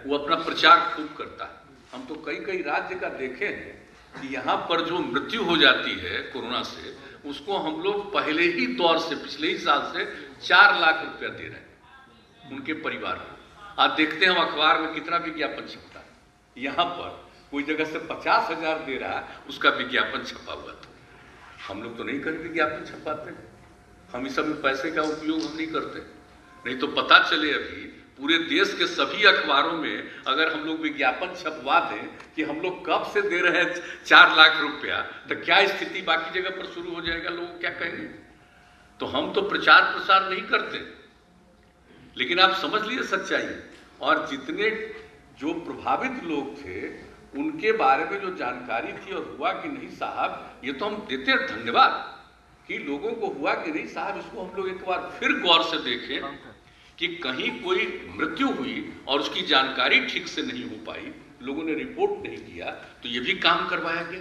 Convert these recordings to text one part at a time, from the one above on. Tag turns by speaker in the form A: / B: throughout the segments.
A: वो अपना प्रचार खूब करता है। हम तो कई कई राज्य का देखे हैं कि यहाँ पर जो मृत्यु हो जाती है कोरोना से, उसको हम लोग पहले ही दौर से, पिछले ही साल से 4 लाख रुपया दे रहे हैं उनके परिवार को। आज देखते हैं हम अखबार में कितना विज्ञापन छपता है। यहाँ पर कोई जगह से 50,000 दे रहा है, उसका विज्ञापन छपा हुआ था। हम लोग तो नहीं कहीं विज्ञापन छपाते, हम इस सब में पैसे का उपयोग हम नहीं करते। नहीं तो पता चले अभी पूरे देश के सभी अखबारों में अगर हम लोग विज्ञापन छपवा दें कि हम लोग कब से दे रहे हैं 4 लाख रुपया, तो क्या स्थिति बाकी जगह पर शुरू हो जाएगा, लोग क्या कहेंगे। तो हम तो प्रचार प्रसार नहीं करते, लेकिन आप समझ लीजिए सच्चाई। और जितने जो प्रभावित लोग थे उनके बारे में जो जानकारी थी और हुआ कि नहीं साहब, ये तो हम देते हैं धन्यवाद कि लोगों को हुआ कि नहीं साहब, इसको हम लोग एक बार फिर गौर से देखें कि कहीं कोई मृत्यु हुई और उसकी जानकारी ठीक से नहीं हो पाई, लोगों ने रिपोर्ट नहीं किया, तो ये भी काम करवाया गया।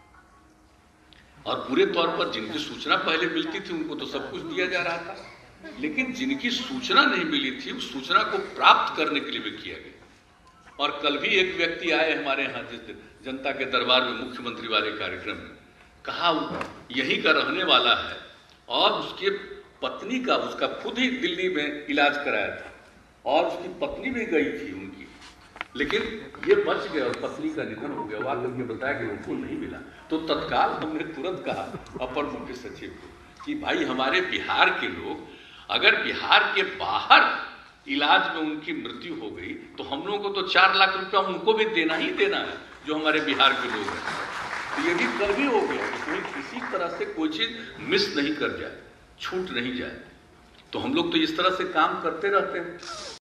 A: और पूरे तौर पर जिनकी सूचना पहले मिलती थी उनको तो सब कुछ दिया जा रहा था, लेकिन जिनकी सूचना नहीं मिली थी उस सूचना को प्राप्त करने के लिए भी किया गया। और कल भी एक व्यक्ति आए हमारे यहाँ जिस दिन जनता के दरबार में मुख्यमंत्री वाले कार्यक्रम में, कहा यहीं का रहने वाला है और उसके पत्नी का, उसका खुद ही दिल्ली में इलाज कराया था और उसकी पत्नी भी गई थी उनकी, लेकिन ये बच गए और पत्नी का निधन हो गया। वो आकर बताया कि उनको नहीं मिला। तो तत्काल हमने तुरंत कहा अपर मुख्य सचिव को कि भाई हमारे बिहार के लोग अगर बिहार के बाहर इलाज में उनकी मृत्यु हो गई तो हम लोगों को तो 4 लाख रुपया उनको भी देना ही देना है, जो हमारे बिहार के लोग हैं। तो ये भी कल भी हो गया, कोई किसी तरह से कोई चीज मिस नहीं कर जाए, छूट नहीं जाए। तो हम लोग तो इस तरह से काम करते रहते हैं।